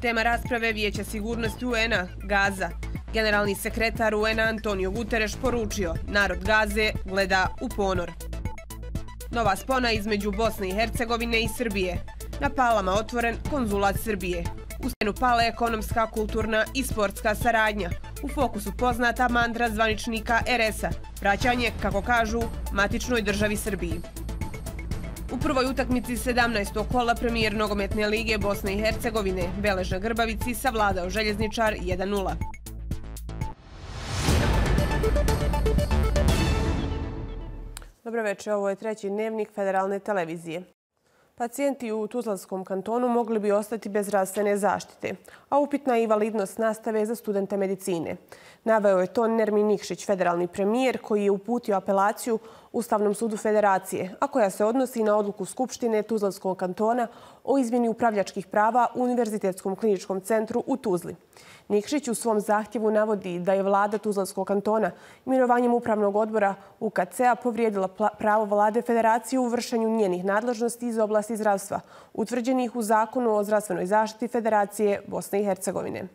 Tema rasprave Vijeća sigurnosti UN-a, Gaza. Generalni sekretar UN-a Antonio Guterres poručio, narod Gaze gleda u ponor. Nova spona između Bosne i Hercegovine i Srbije. Na Palama otvoren konzulat Srbije. U scenu pale ekonomska, kulturna i sportska saradnja. U fokusu poznata mantra zvaničnika RS-a, vraćanje, kako kažu, matičnoj državi Srbiji. U prvoj utakmici 17. kola premijer nogometne lige Bosne i Hercegovine Belež na Grbavici savladao Željezničar 1:0. Dobro večer, ovo je treći dnevnik Federalne televizije. Pacijenti u Tuzlanskom kantonu mogli bi ostati bez zdravstvene zaštite, a upitna je i validnost nastave za studente medicine. Naveo je to Nermin Nikšić, federalni premijer, koji je uputio apelaciju Ustavnom sudu Federacije, a koja se odnosi na odluku Skupštine Tuzlanskog kantona o izmjeni upravljačkih prava u Univerzitetskom kliničkom centru u Tuzli. Nikšić u svom zahtjevu navodi da je vlada Tuzlanskog kantona imenovanjem upravnog odbora UKC-a povrijedila pravo vlade Federacije u vršenju njenih nadležnosti iz oblasti zdravstva, utvrđenih u Zakonu o zdravstvenoj zaštiti Federacije Bosne i Hercegovine.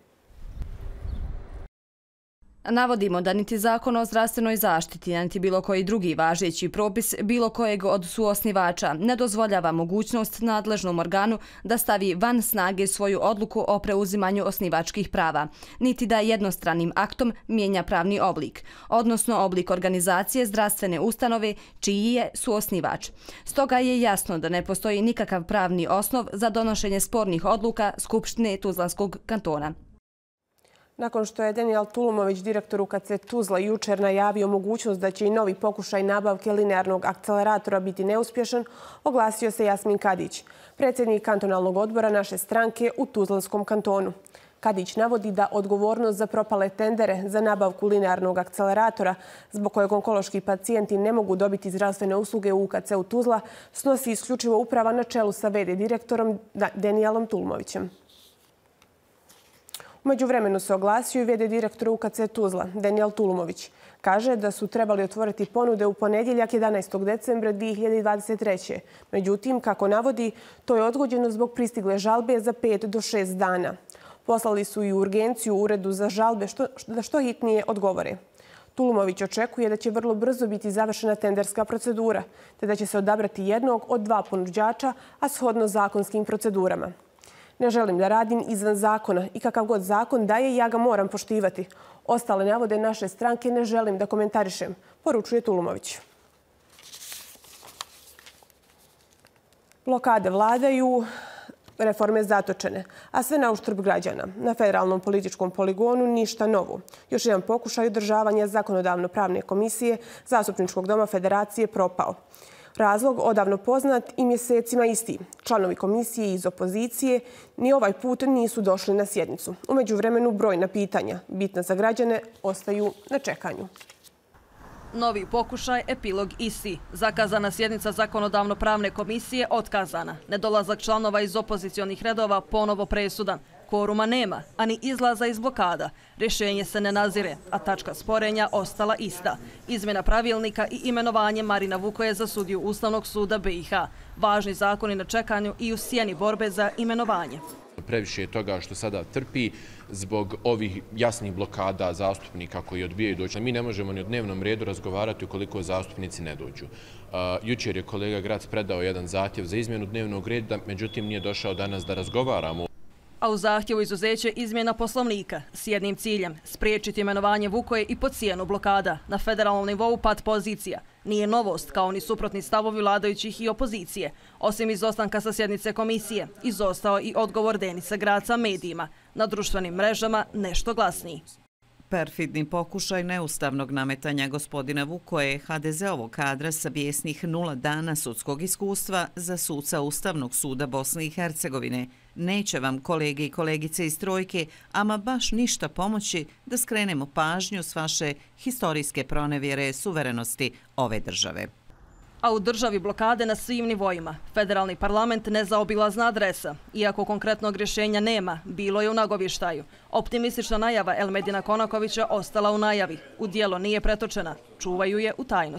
Navodimo da niti Zakon o zdravstvenoj zaštiti, niti bilo koji drugi važeći propis bilo kojeg od suosnivača ne dozvoljava mogućnost nadležnom organu da stavi van snage svoju odluku o preuzimanju osnivačkih prava, niti da jednostranim aktom mijenja pravni oblik, odnosno oblik organizacije zdravstvene ustanove čiji je suosnivač. Stoga je jasno da ne postoji nikakav pravni osnov za donošenje spornih odluka Skupštine Tuzlanskog kantona. Nakon što je Daniel Tulumović, direktor UKC Tuzla, jučer najavio mogućnost da će i novi pokušaj nabavke linearnog akceleratora biti neuspješan, oglasio se Jasmin Kadić, predsjednik kantonalnog odbora naše stranke u Tuzlanskom kantonu. Kadić navodi da odgovornost za propale tendere za nabavku linearnog akceleratora, zbog kojeg onkološki pacijenti ne mogu dobiti zdravstvene usluge u UKC-u Tuzla, snosi isključivo uprava na čelu sa VD direktorom Danielom Tulumovićem. U međuvremenu se oglasio i VD direktor UKC Tuzla, Daniel Tulumović. Kaže da su trebali otvoriti ponude u ponedjeljak 11. decembra 2023. Međutim, kako navodi, to je odgođeno zbog pristigle žalbe za 5 do 6 dana. Poslali su i urgenciju uredu za žalbe da što hitnije odgovore. Tulumović očekuje da će vrlo brzo biti završena tenderska procedura, te da će se odabrati jednog od 2 ponuđača, a shodno zakonskim procedurama. Ne želim da radim izvan zakona i kakav god zakon daje, ja ga moram poštivati. Ostale navode naše stranke ne želim da komentarišem, poručuje Tulumović. Blokade vladaju, reforme zatočene, a sve na uštrb građana. Na federalnom političkom poligonu ništa novo. Još jedan pokušaj održavanja zakonodavno-pravne komisije Zastupničkog doma Federacije propao. Razlog odavno poznat i mjesecima isti. Članovi komisije iz opozicije ni ovaj put nisu došli na sjednicu. U međuvremenu brojna pitanja, bitna za građane, ostaju na čekanju. Novi pokušaj, epilog isti. Zakazana sjednica zakonodavno-pravne komisije otkazana. Nedolazak članova iz opozicionih redova ponovo presudan. Kvoruma nema, a ni izlaza iz blokada. Rješenje se ne nazire, a tačka sporenja ostala ista. Izmjena pravilnika i imenovanje Marina Vukoje za sudiju Ustavnog suda BiH. Važni zakoni na čekanju i u sjeni borbe za imenovanje. Previše je toga što sada trpi zbog ovih jasnih blokada zastupnika koji odbijaju doći. Mi ne možemo ni o dnevnom redu razgovarati ukoliko zastupnici ne dođu. Jučer je kolega Grac predao jedan zahtjev za izmjenu dnevnog reda, međutim nije došao danas da razgovaramo. A u zahtjevu izuzeće izmjena poslovnika s jednim ciljem – spriječiti imenovanje Vukoje i pod cijenu blokada. Na federalnom nivou pad pozicija. Nije novost, kao ni suprotni stavovi vladajućih i opozicije. Osim izostanka sa sjednice komisije, izostao i odgovor Denisa Graca medijima. Na društvenim mrežama nešto glasniji. Perfidni pokušaj neustavnog nametanja gospodina Vukoje, HDZ-ovog kadra sa bijesnih 0 dana sudskog iskustva za suca Ustavnog suda Bosne i Hercegovine. Neće vam, kolege i kolegice iz trojke, ama baš ništa pomoći da skrenemo pažnju s vaše historijske pronevjere suverenosti ove države. A u državi blokade na svim nivoima. Federalni parlament nezaobilazna adresa. Iako konkretnog rješenja nema, bilo je u nagovještaju. Optimistična najava Elmedina Konakovića ostala u najavi. U djelo nije pretočena. Čuvaju je u tajnosti.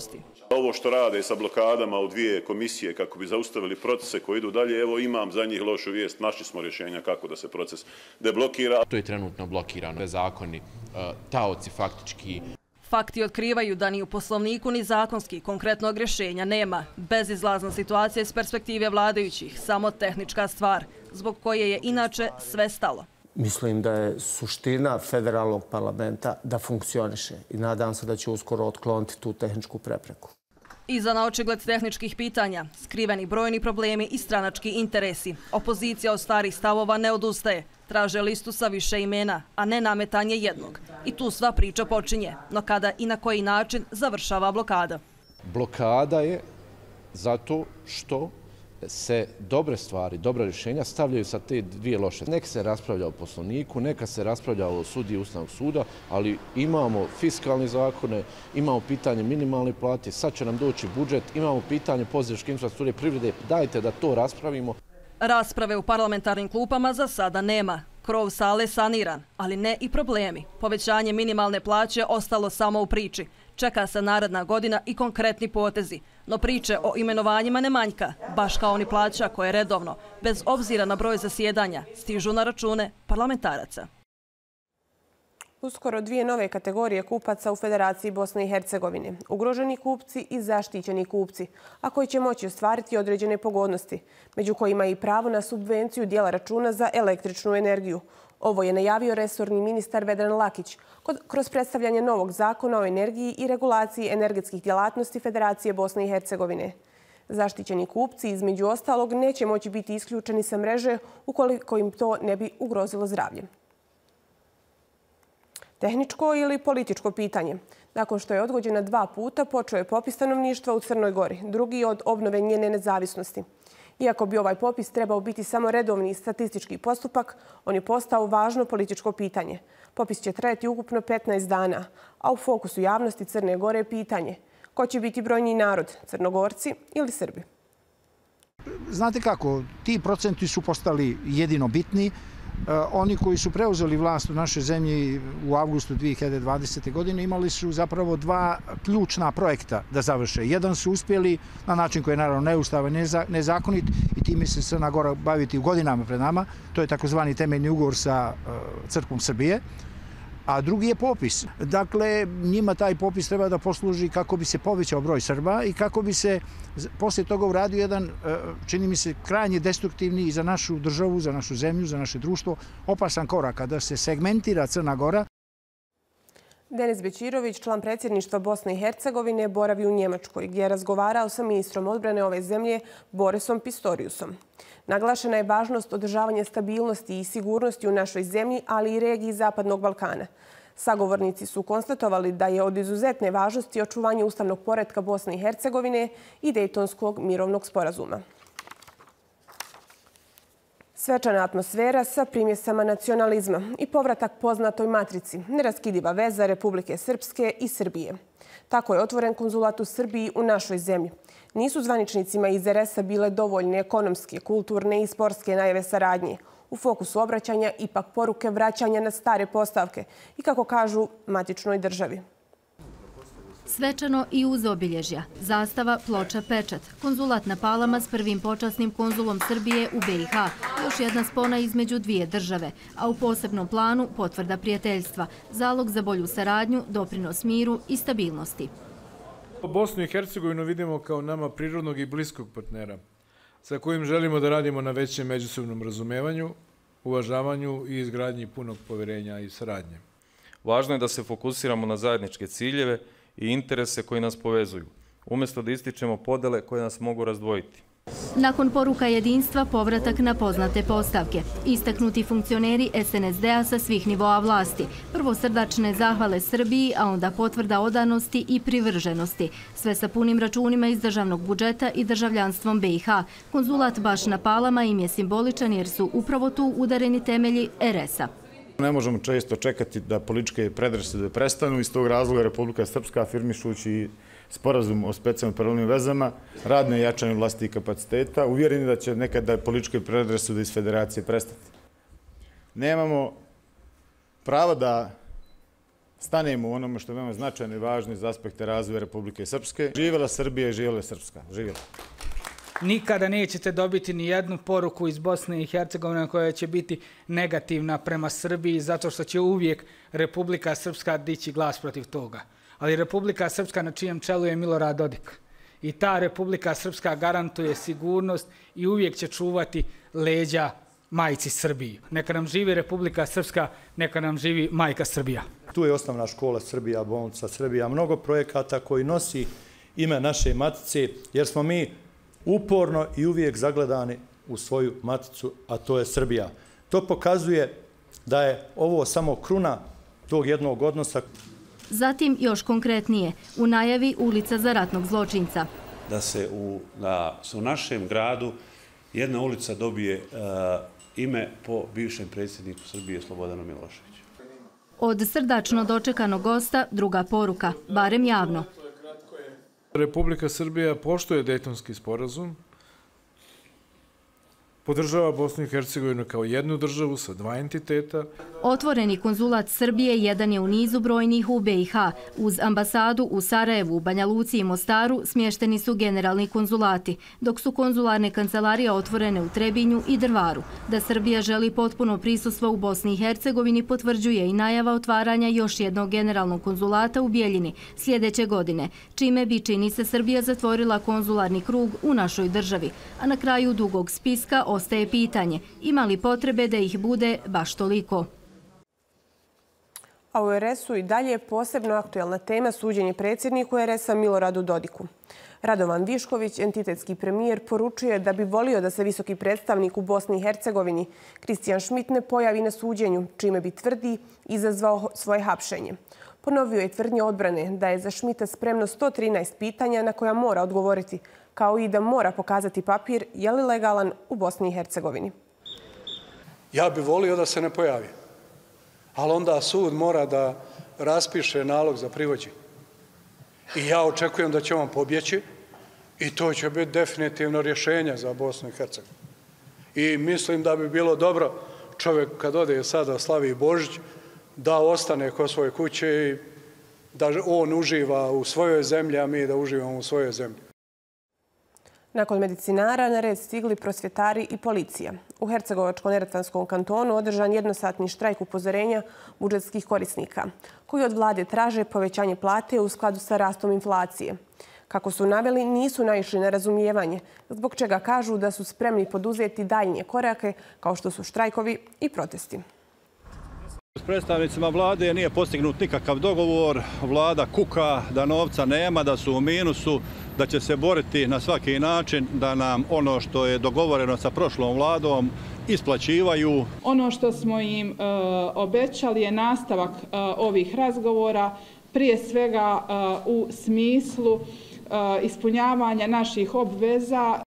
Ovo što rade sa blokadama u 2 komisije kako bi zaustavili procese koji idu dalje, evo imam za njih lošu vijest, našli smo rješenja kako da se proces deblokira. To je trenutno blokirano. Zakoni, taoci faktički. Fakti otkrivaju da ni u poslovniku ni zakonski konkretnog rješenja nema. Bezizlazna situacija iz perspektive vladajućih, samo tehnička stvar, zbog koje je inače sve stalo. Mislim da je suština federalnog parlamenta da funkcioniše i nadam se da će uskoro otkloniti tu tehničku prepreku. Iza na očigled tehničkih pitanja, skriveni brojni problemi i stranački interesi. Opozicija od starih stavova ne odustaje. Traže listu sa više imena, a ne nametanje jednog. I tu sva priča počinje. No kada i na koji način završava blokada? Blokada je zato što se dobre stvari, dobra rješenja stavljaju sa te 2 loše. Neka se raspravlja o poslovniku, neka se raspravlja o sudiji Ustavnog suda, ali imamo fiskalne zakone, imamo pitanje minimalne plate, sad će nam doći budžet, imamo pitanje podzemske infrastrukture privrede, dajte da to raspravimo. Rasprave u parlamentarnim klupama za sada nema. Krov sale saniran, ali ne i problemi. Povećanje minimalne plaće ostalo samo u priči. Čeka se naredna godina i konkretni potezi. No priče o imenovanjima ne manjka, baš kao ni plaća koje redovno, bez obzira na broj zasjedanja, stižu na račune parlamentaraca. Uskoro 2 nove kategorije kupaca u Federaciji Bosne i Hercegovine. Ugroženi kupci i zaštićeni kupci, a koji će moći ostvariti određene pogodnosti, među kojima i pravo na subvenciju dijela računa za električnu energiju. Ovo je najavio resorni ministar Vedran Lakić kroz predstavljanje novog zakona o energiji i regulaciji energetskih djelatnosti Federacije Bosne i Hercegovine. Zaštićeni kupci, između ostalog, neće moći biti isključeni sa mreže ukoliko im to ne bi ugrozilo zdravlje. Tehničko ili političko pitanje. Nakon što je odgođena 2 puta, počeo je popis stanovništva u Crnoj Gori, drugi od obnove njene nezavisnosti. Iako bi ovaj popis trebao biti samo redovni statistički postupak, on je postao važno političko pitanje. Popis će trajati ukupno 15 dana, a u fokusu javnosti Crne Gore je pitanje ko će biti brojniji narod, Crnogorci ili Srbi. Znate kako, ti procenti su postali jedino bitni. Oni koji su preuzeli vlast u našoj zemlji u avgustu 2020. godine imali su zapravo 2 ključna projekta da završe. Jedan su uspjeli na način koji je naravno neustavan, nezakonit i time se Crna Gora baviti u godinama pred nama. To je takozvani temeljni ugovor sa Crkvom Srbije. A drugi je popis. Dakle, njima taj popis treba da posluži kako bi se povećao broj Srba i kako bi se poslije toga uradio jedan, čini mi se, krajnje destruktivni i za našu državu, za našu zemlju, za naše društvo, opasan korak kada se segmentira Crna Gora. Denis Bećirović, član predsjedništva Bosne i Hercegovine, boravi u Njemačkoj, gdje je razgovarao sa ministrom odbrane ove zemlje Borisom Pistoriusom. Naglašena je važnost održavanja stabilnosti i sigurnosti u našoj zemlji, ali i regiji Zapadnog Balkana. Sagovornici su konstatovali da je od izuzetne važnosti očuvanje ustavnog poretka Bosne i Hercegovine i Dejtonskog mirovnog sporazuma. Svečana atmosfera sa primjesama nacionalizma i povratak poznatoj matrici, neraskidiva veza Republike Srpske i Srbije. Tako je otvoren konzulat u Srbiji u našoj zemlji. Nisu zvaničnicima iz RS-a bile dovoljne ekonomske, kulturne i sportske najave saradnje. U fokusu obraćanja ipak poruke vraćanja na stare postavke i, kako kažu, matičnoj državi. Svečano i uz obilježja. Zastava, ploča, pečat. Konzulat na Palama s prvim počasnim konzulom Srbije u BiH. Još jedna spona između 2 države, a u posebnom planu potvrda prijateljstva. Zalog za bolju saradnju, doprinos miru i stabilnosti. Bosnu i Hercegovinu vidimo kao nama prirodnog i bliskog partnera, sa kojim želimo da radimo na većem međusobnom razumevanju, uvažavanju i izgradnji punog poverenja i saradnje. Važno je da se fokusiramo na zajedničke ciljeve i interese koji nas povezuju, umjesto da ističemo podele koje nas mogu razdvojiti. Nakon poruka jedinstva, povratak na poznate postavke. Istaknuti funkcioneri SNSD-a sa svih nivoa vlasti. Prvo srdačne zahvale Srbiji, a onda potvrda odanosti i privrženosti. Sve sa punim računima iz državnog budžeta i državljanstvom BiH. Konzulat baš na Palama im je simboličan jer su upravo tu udareni temelji RS-a. Ne možemo često čekati da političke predrasude prestanu. Iz tog razloga Republika Srpska, afirmišući sporazum o specijalnim paralelnim vezama, rad na jačanju vlastitih kapaciteta, uvjereni da će nekada političke predrasude iz federacije prestati. Nemamo pravo da stanemo u onome što je veoma značajno i važno iz aspekta razvoja Republike Srpske. Živjela Srbija i živjela Srpska. Živjela. Nikada nećete dobiti ni jednu poruku iz Bosne i Hercegovine koja će biti negativna prema Srbiji, zato što će uvijek Republika Srpska dići glas protiv toga. Ali Republika Srpska na čijem čelu je Milorad Dodik. I ta Republika Srpska garantuje sigurnost i uvijek će čuvati leđa majci Srbiji. Neka nam živi Republika Srpska, neka nam živi majka Srbija. Tu je osnovna škola Srbija, bolnica Srbija, mnogo projekata koji nosi ime naše matice, jer smo mi uporno i uvijek zagledani u svoju maticu, a to je Srbija. To pokazuje da je ovo samo kruna tog jednog odnosa. Zatim, još konkretnije, u najavi ulica za ratnog zločinca. Da se u našem gradu jedna ulica dobije ime po bivšem predsjedniku Srbije Slobodanu Miloševiću. Od srdačno dočekanog gosta druga poruka, barem javno. Republika Srbija poštuje Dejtonski sporazum, podržava Bosnu i Hercegovinu kao jednu državu sa dva entiteta. Otvoreni konzulat Srbije jedan je u nizu brojnih u BiH. Uz ambasadu u Sarajevu, Banja Luci i Mostaru smješteni su generalni konzulati, dok su konzularne kancelarije otvorene u Trebinju i Drvaru. Da Srbija želi potpuno prisustvo u Bosni i Hercegovini potvrđuje i najava otvaranja još jednog generalnog konzulata u Bijeljini sljedeće godine, čime bi, čini se, Srbija zatvorila konzularni krug u našoj državi. A na kraju dugog spiska ostaje pitanje, ima li potrebe da ih bude baš toliko? A u RS-u i dalje je posebno aktuelna tema suđenje predsjedniku RS-a Miloradu Dodiku. Radovan Višković, entitetski premijer, poručuje da bi volio da se visoki predstavnik u Bosni i Hercegovini Kristijan Šmit ne pojavi na suđenju, čime bi, tvrdi, izazvao svoje hapšenje. Ponovio je tvrdnje odbrane da je za Šmita spremno 113 pitanja na koja mora odgovoriti, kao i da mora pokazati papir je li legalan u Bosni i Hercegovini. Ja bih volio da se ne pojavi, ali onda sud mora da raspiše nalog za privođenje. I ja očekujem da će on pobjeći i to će biti definitivno rješenje za Bosnu i Hercegovinu. I mislim da bi bilo dobro čovjek kad ode sada slavi Božić da ostane kod svoje kuće i da on uživa u svojoj zemlji, a mi da uživamo u svojoj zemlji. Nakon medicinara na red stigli prosvjetari i policija. U Hercegovačko-neretvanskom kantonu održan jednosatni štrajk upozorenja budžetskih korisnika, koji od vlade traže povećanje plate u skladu sa rastom inflacije. Kako su naveli, nisu naišli na razumijevanje, zbog čega kažu da su spremni poduzeti daljnje korake, kao što su štrajkovi i protesti. S predstavnicima vlade nije postignut nikakav dogovor. Vlada kuka da novca nema, da su u minusu, da će se boriti na svaki način da nam ono što je dogovoreno sa prošlom vladom isplaćivaju. Ono što smo im obećali je nastavak ovih razgovora, prije svega u smislu ispunjavanja naših obveza.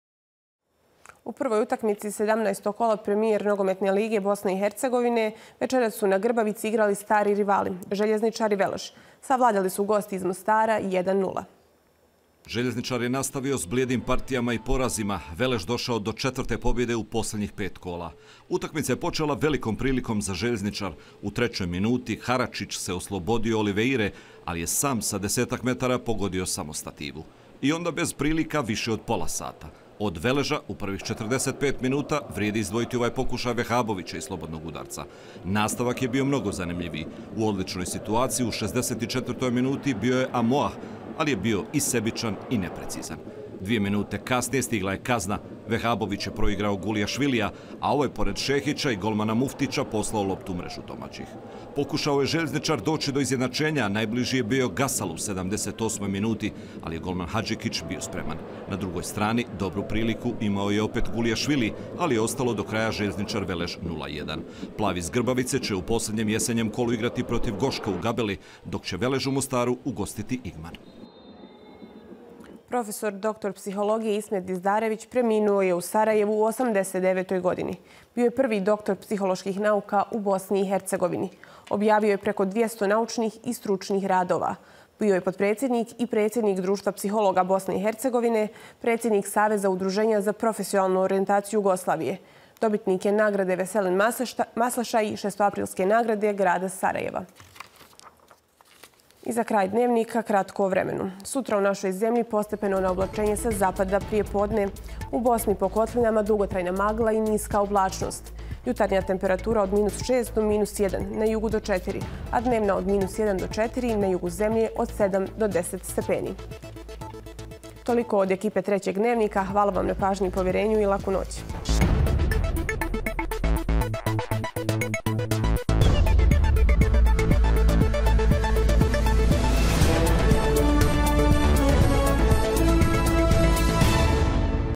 U prvoj utakmici 17. kola premijer nogometne lige Bosne i Hercegovine večeras su na Grbavici igrali stari rivali, Željezničar i Veleš. Savladali su gosti iz Mostara 1:0. Željezničar je nastavio s blijedim partijama i porazima. Veleš došao do 4. pobjede u posljednjih 5 kola. Utakmica je počela velikom prilikom za Željezničar. U 3. minuti Haračić se oslobodio Oliveire, ali je sam sa 10 metara pogodio samo stativu. I onda bez prilika više od pola sata. Od Veleža u prvih 45 minuta vrijedi izdvojiti ovaj pokušaj Vehabovića i slobodnog udarca. Nastavak je bio mnogo zanimljiviji. U odličnoj situaciji u 64. minuti bio je Amoah, ali je bio i sebičan i neprecizan. 2 minute kasnije stigla je kazna. Vehabović je proigrao Gulijašvilija, a ovo je pored Šehića i golmana Muftića poslao loptu u mrežu domaćih. Pokušao je Željezničar doći do izjednačenja, najbliži je bio Gasal u 78. minuti, ali je golman Hadžikić bio spreman. Na drugoj strani dobru priliku imao je opet Gulijašvili, ali je ostalo do kraja Željezničar Veleš 0:1. Plavi iz Grbavice će u posljednjem jesenjem kolu igrati protiv Goška u Gabeli, dok će Velež u Mostaru ugostiti Igman. Profesor doktor psihologije Ismet Dizdarević preminuo je u Sarajevu u 89. godini. Bio je prvi doktor psiholoških nauka u Bosni i Hercegovini. Objavio je preko 200 naučnih i stručnih radova. Bio je potpredsjednik i predsjednik Društva psihologa Bosne i Hercegovine, predsjednik Saveza udruženja za profesionalnu orijentaciju Jugoslavije. Dobitnik je nagrade Veselin Maslaša i 6. aprilske nagrade grada Sarajeva. I za kraj dnevnika kratko o vremenu. Sutra u našoj zemlji postepeno na oblačenje sa zapada prije podne. U Bosni po kotlinama dugotrajna magla i niska oblačnost. Jutarnja temperatura od -6 do -1, na jugu do 4, a dnevna od -1 do 4, na jugu zemlje od 7 do 10 stepeni. Toliko od ekipe trećeg dnevnika. Hvala vam na pažnji i povjerenju i laku noć.